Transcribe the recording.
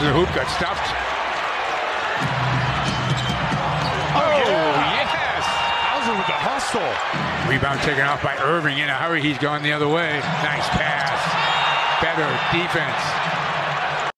to the hoop, got stuffed. Oh, yes! Hauser with the hustle. Rebound taken off by Irving. In a hurry, he's going the other way. Nice pass. Better defense.